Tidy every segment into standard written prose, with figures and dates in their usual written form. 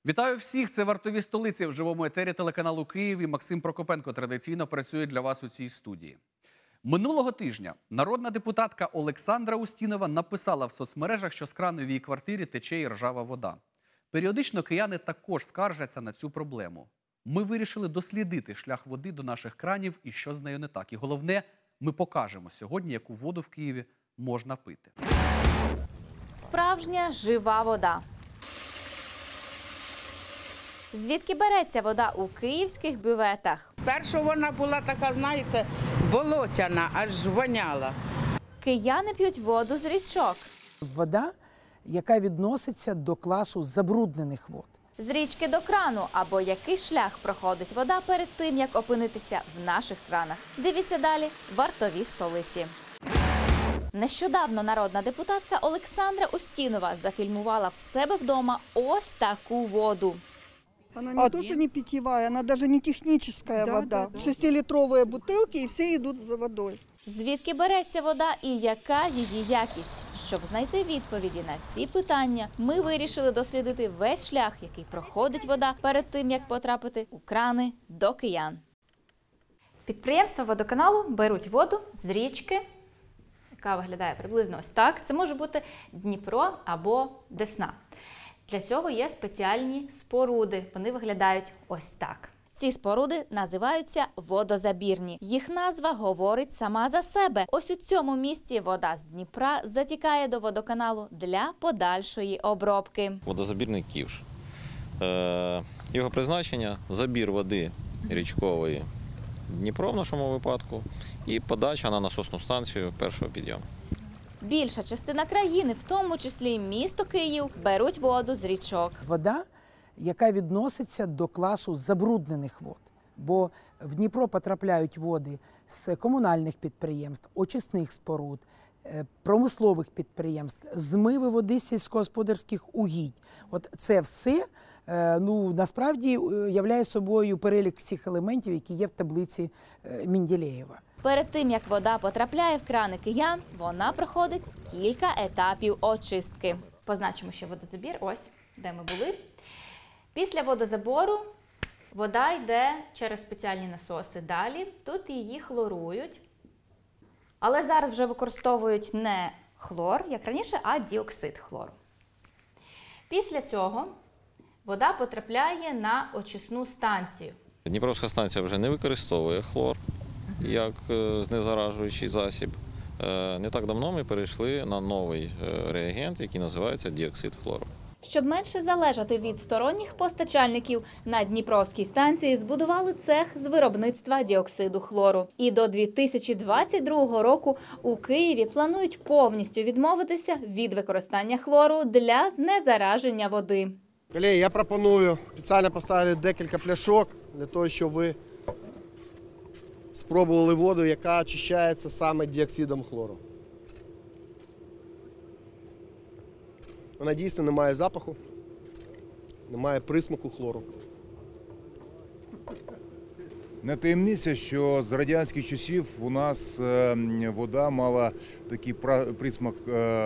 Вітаю всіх! Це «Вартові столиці» в живому етері телеканалу «Київ». І Максим Прокопенко традиційно працює для вас у цій студії. Минулого тижня народна депутатка Олександра Устінова написала в соцмережах, що з крану в її квартирі тече і ржава вода. Періодично кияни також скаржаться на цю проблему. Ми вирішили дослідити шлях води до наших кранів і що з нею не так. І головне, ми покажемо сьогодні, яку воду в Києві можна пити. Справжня жива вода. Звідки береться вода у київських бюветах? Перша вона була така, знаєте, болотяна, аж воняла. Кияни п'ють воду з річок. Вода, яка відноситься до класу забруднених вод. З річки до крану, або який шлях проходить вода перед тим, як опинитися в наших кранах. Дивіться далі «Вартові столиці». Нещодавно народна депутатка Олександра Устінова зафільмувала в себе вдома ось таку воду. Она не то, что не питьевая, она даже не техническая вода. 6-литровые бутылки, и все идут за водой. Звідки береться вода і яка її якість? Щоб знайти відповіді на ці питання, ми вирішили дослідити весь шлях, який проходить вода перед тим, як потрапити у крани до киян. Підприємства водоканалу беруть воду з річки, яка виглядає приблизно ось так. Це може бути Дніпро або Десна. Для цього є спеціальні споруди. Вони виглядають ось так. Ці споруди називаються водозабірні. Їх назва говорить сама за себе. Ось у цьому місці вода з Дніпра затікає до водоканалу для подальшої обробки. Водозабірний ківш. Його призначення – забір води річкової Дніпро в нашому випадку і подача на насосну станцію першого підйому. Більша частина країни, в тому числі і місто Київ, беруть воду з річок. Вода, яка відноситься до класу забруднених вод. Бо в Дніпро потрапляють води з комунальних підприємств, очисних споруд, промислових підприємств, змиви води з сільськогосподарських угідь. От це все насправді являє собою перелік всіх елементів, які є в таблиці Менделєєва. Перед тим, як вода потрапляє в крани киян, вона проходить кілька етапів очистки. Позначимо ще водозабір, ось, де ми були. Після водозабору вода йде через спеціальні насоси далі. Тут її хлорують. Але зараз вже використовують не хлор, як раніше, а діоксид хлору. після цього вода потрапляє на очисну станцію. Дніпровська станція вже не використовує хлор як знезаражуючий засіб. Не так давно ми перейшли на новий реагент, який називається діоксид хлору. Щоб менше залежати від сторонніх постачальників, на Дніпровській станції збудували цех з виробництва діоксиду хлору. І до 2022 року у Києві планують повністю відмовитися від використання хлору для знезараження води. Колеги, я пропоную спеціально поставити декілька пляшок для того, щоб ви спробували воду, яка очищається саме діоксидом хлору. Вона дійсно не має запаху, немає присмаку хлору. Не таємниця, що з радянських часів у нас вода мала такий присмак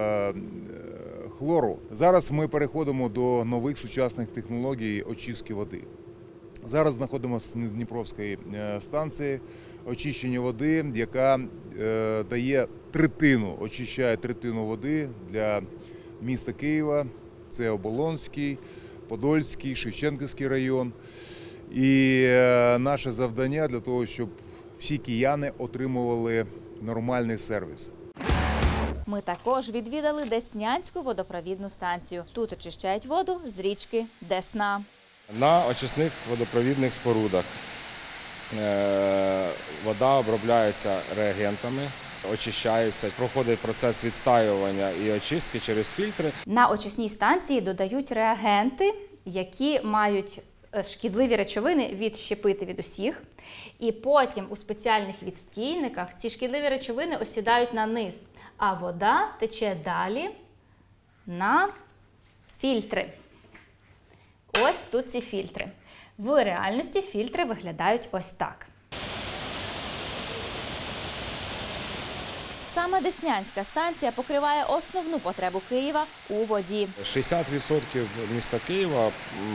хлору. Зараз ми переходимо до нових сучасних технологій очистки води. Зараз знаходимося на Дніпровській станції очищення води, яка дає третину, очищає третину води для міста Києва. Це Оболонський, Подольський, Шевченківський район. І наше завдання для того, щоб всі кияни отримували нормальний сервіс. Ми також відвідали Деснянську водопровідну станцію. Тут очищають воду з річки Десна. На очисних водопровідних спорудах вода обробляється реагентами, очищається, проходить процес відстаювання і очистки через фільтри. На очисній станції додають реагенти, які мають шкідливі речовини відщепити від усіх. І потім у спеціальних відстійниках ці шкідливі речовини осідають на низ, а вода тече далі на фільтри. Ось тут ці фільтри. В реальності фільтри виглядають ось так. Саме Деснянська станція покриває основну потребу Києва у воді. 60% міста Києва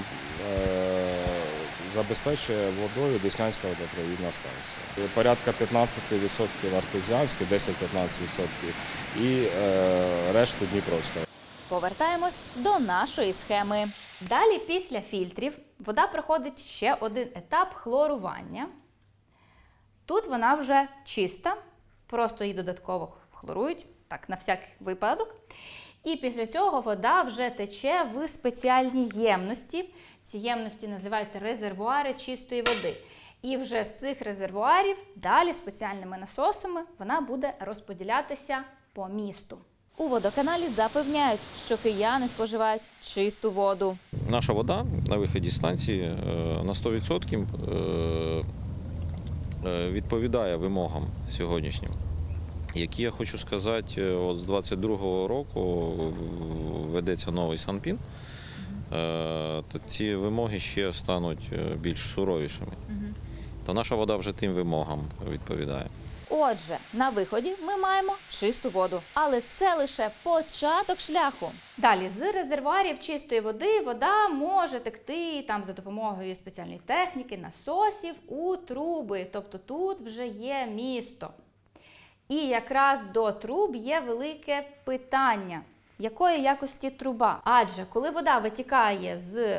забезпечує водою Деснянська водопровідна станція. Порядка 15% артезіанська, 10-15% і решту Дніпровська. Повертаємось до нашої схеми. Далі, після фільтрів, вода проходить ще один етап хлорування. Тут вона вже чиста, просто її додатково хлорують, так, на всяк випадок. І після цього вода вже тече в спеціальній ємності. Ці ємності називаються резервуари чистої води. І вже з цих резервуарів далі спеціальними насосами вона буде розподілятися по місту. У водоканалі запевняють, що кияни споживають чисту воду. Наша вода на виході з станції на 100% відповідає вимогам сьогоднішнім, які, я хочу сказати, от з 22-го року ведеться новий Санпін, то ці вимоги ще стануть більш суровішими. То наша вода вже тим вимогам відповідає. Отже, на виході ми маємо чисту воду. Але це лише початок шляху. Далі, з резервуарів чистої води вода може текти там за допомогою спеціальної техніки, насосів у труби. Тобто тут вже є місто. І якраз до труб є велике питання. Якої якості труба? Адже коли вода витікає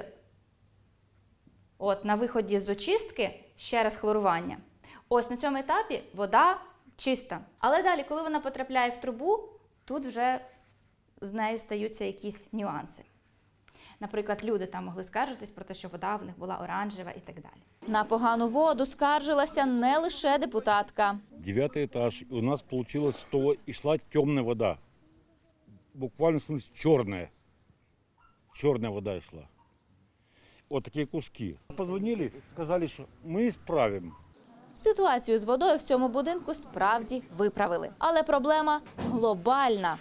на виході з очистки, ще раз хлорування, ось на цьому етапі вода чиста. Але далі, коли вона потрапляє в трубу, тут вже з нею стаються якісь нюанси. Наприклад, люди там могли скаржитись про те, що вода в них була оранжева і так далі. На погану воду скаржилася не лише депутатка. 9-й этаж. У нас получилось, что и шла темная вода. Буквально, в смысле, черная. Черная вода шла. Вот такие куски. Позвонили, сказали, что мы исправим. Ситуацію з водою в цьому будинку справді виправили. Але проблема глобальна.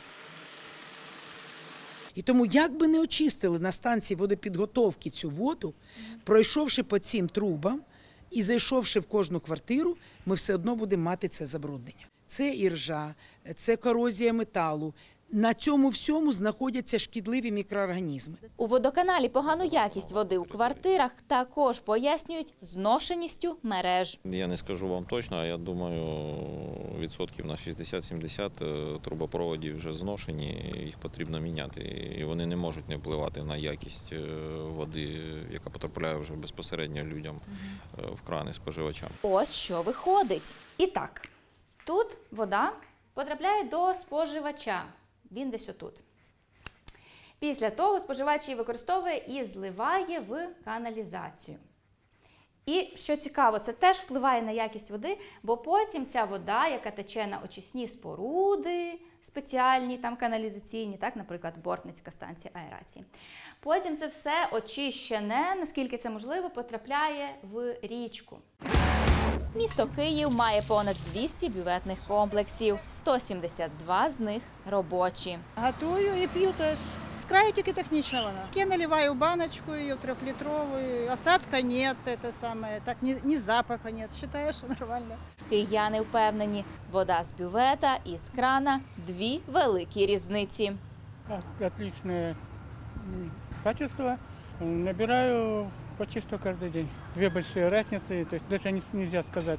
І тому, як би не очистили на станції водопідготовки цю воду, пройшовши по цим трубам і зайшовши в кожну квартиру, ми все одно будемо мати це забруднення. Це іржа, це корозія металу. На цьому всьому знаходяться шкідливі мікроорганізми. У водоканалі погану якість води у квартирах також пояснюють зношеністю мереж. Я не скажу вам точно, а я думаю, відсотків на 60-70 трубопроводів вже зношені, їх потрібно міняти. І вони не можуть не впливати на якість води, яка потрапляє вже безпосередньо людям в крани, споживачам. Ось що виходить. І так, тут вода потрапляє до споживача. Він десь отут. Після того споживач її використовує і зливає в каналізацію. І, що цікаво, це теж впливає на якість води, бо потім ця вода, яка тече на очисні споруди, спеціальні, там каналізаційні, так, наприклад, Бортницька станція аерації. Потім це все очищене, наскільки це можливо, потрапляє в річку. Місто Київ має понад 200 бюветних комплексів, 172 з них робочі. Готую і п'ю теж. З краю тільки технічна вона. Я наливаю в баночку, її в 3-літрову, осадка нет, это самое, так, ні запаха нет, вважаю, що нормально. Кияни впевнені, вода з бювета і з крана – дві великі різниці. Отличное качество. Набираю почти что каждый день. Две большие разницы, то есть даже нельзя сказать.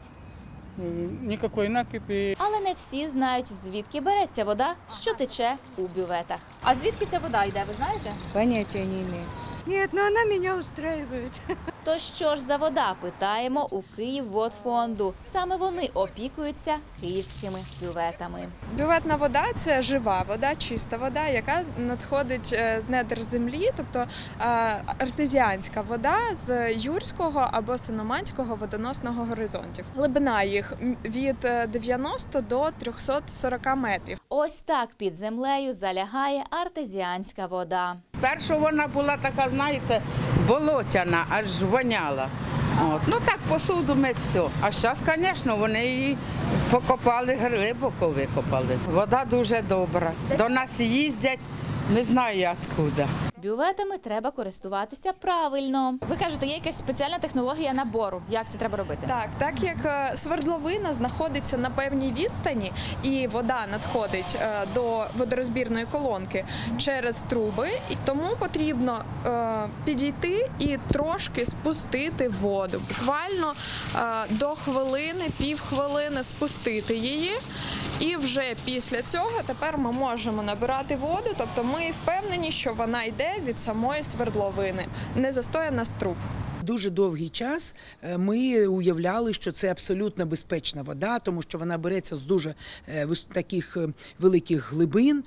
Никакой накипи. Але не всі знають, звідки береться вода, що тече у бюветах. А звідки ця вода йде, ви знаєте? Поняття не маю. Ні, но вона мене устраивает. То що ж за вода, питаємо у Київводфонду. Саме вони опікуються київськими бюветами. Бюветна вода – це жива вода, чиста вода, яка надходить з недр землі, тобто артезіанська вода з Юрського або Синоманського водоносного горизонтів. Глибина їх від 90 до 340 метрів. Ось так під землею залягає артезіанська вода. Спершу вона була така, знаєте, болотяна, аж воняла. Ну так, посуду ми все. А зараз, звісно, вони її покопали, глибоко викопали. Вода дуже добра. До нас їздять, не знаю откуда. бюветами треба користуватися правильно. Ви кажете, є якась спеціальна технологія набору. Як це треба робити? Так як свердловина знаходиться на певній відстані і вода надходить до водорозбірної колонки через труби, і тому потрібно підійти і трошки спустити воду. Буквально до хвилини, півхвилини спустити її. І вже після цього тепер ми можемо набирати воду, тобто ми впевнені, що вона йде від самої свердловини, не застояна з труб. Дуже довгий час ми уявляли, що це абсолютно безпечна вода, тому що вона береться з дуже таких великих глибин.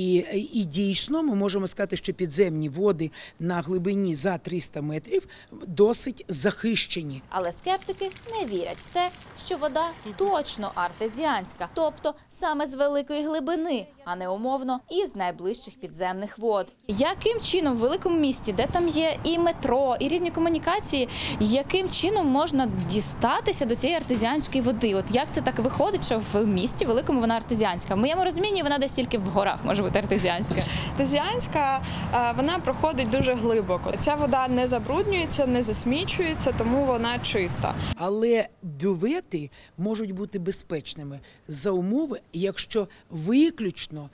І дійсно ми можемо сказати, що підземні води на глибині за 300 метрів досить захищені. Але скептики не вірять в те, що вода точно артезіанська, тобто саме з великої глибини, а не умовно із найближчих підземних вод. Яким чином в великому місті, де там є і метро, і різні комунікації, яким чином можна дістатися до цієї артезіанської води? От як це так виходить, що в місті великому вона артезіанська? В моєму розумінні вона десь тільки в горах може бути артезіанська. Артезіанська, вона проходить дуже глибоко. Ця вода не забруднюється, не засмічується, тому вона чиста. Але бювети можуть бути безпечними за умови, якщо виключно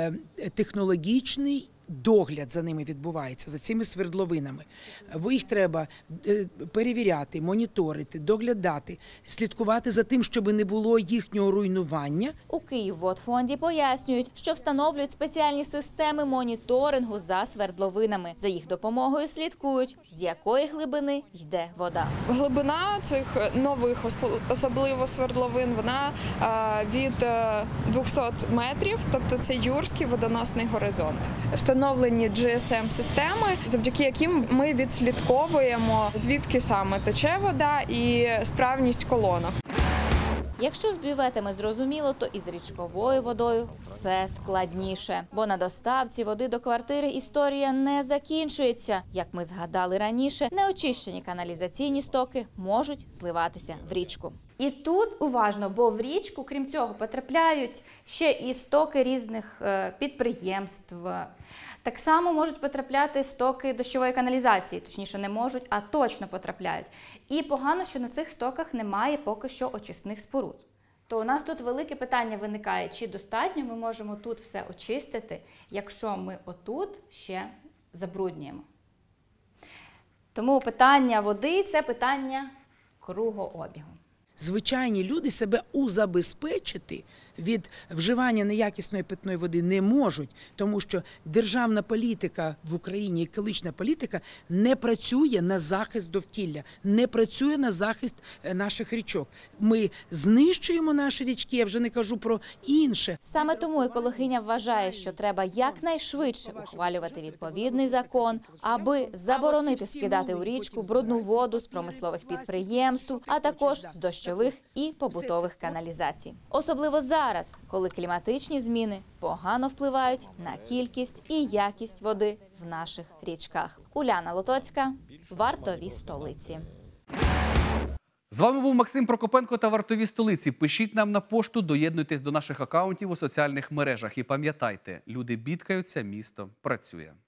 технологічний догляд за ними відбувається, за цими свердловинами. Їх треба перевіряти, моніторити, доглядати, слідкувати за тим, щоб не було їхнього руйнування. У Київводфонді пояснюють, що встановлюють спеціальні системи моніторингу за свердловинами. За їх допомогою слідкують, з якої глибини йде вода. Глибина цих нових, особливо свердловин, вона від 200 метрів, тобто це Юрський водоносний горизонт. Встановлені GSM-системи, завдяки яким ми відслідковуємо, звідки саме тече вода і справність колонок. Якщо з бюветами зрозуміло, то із річковою водою все складніше. Бо на доставці води до квартири історія не закінчується. Як ми згадали раніше, неочищені каналізаційні стоки можуть зливатися в річку. І тут уважно, бо в річку, крім цього, потрапляють ще і стоки різних підприємств. Так само можуть потрапляти стоки дощової каналізації, точніше не можуть, а точно потрапляють. І погано, що на цих стоках немає поки що очисних споруд. То у нас тут велике питання виникає, чи достатньо ми можемо тут все очистити, якщо ми отут ще забруднюємо. Тому питання води – це питання кругообігу. Звичайні люди себе узабезпечити від вживання неякісної питної води не можуть, тому що державна політика в Україні, екологічна політика не працює на захист довкілля, не працює на захист наших річок. Ми знищуємо наші річки, я вже не кажу про інше. Саме тому екологиня вважає, що треба якнайшвидше ухвалювати відповідний закон, аби заборонити скидати у річку брудну воду з промислових підприємств, а також з дощових і побутових каналізацій. Особливо зараз, коли кліматичні зміни погано впливають на кількість і якість води в наших річках. Уляна Лотоцька, Вартові столиці. З вами був Максим Прокопенко та Вартові столиці. Пишіть нам на пошту, доєднуйтесь до наших акаунтів у соціальних мережах. І пам'ятайте, люди бідкаються, місто працює.